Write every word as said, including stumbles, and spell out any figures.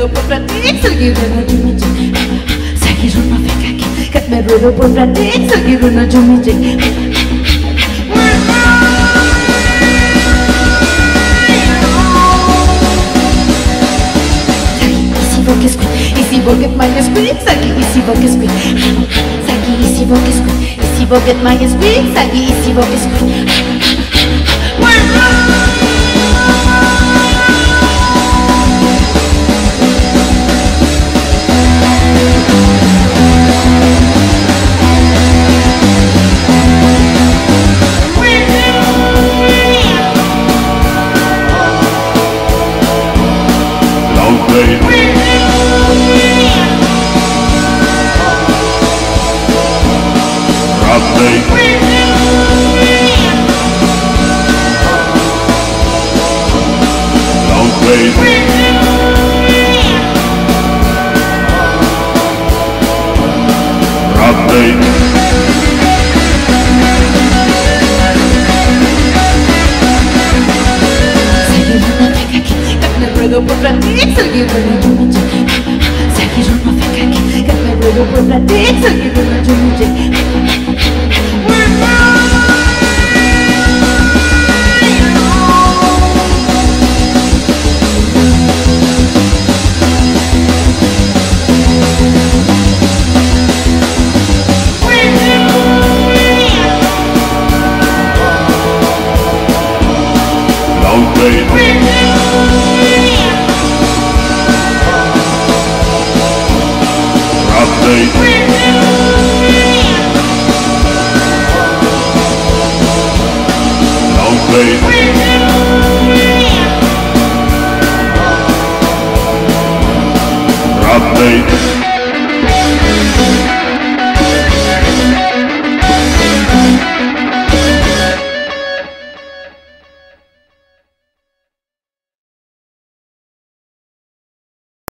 ruedo por platic, seguir una jumiche. Seguir una feca que me ruedo por platic, seguir una jumiche. Easy bucket my screen, Sagi easy bucket screen. Sagi easy bucket screen, easy bucket my screen, Sagi easy bucket screen. Por platic, seguir una jumiche. Seguir una feca que me ruedo por platic, seguir una jumiche. Update.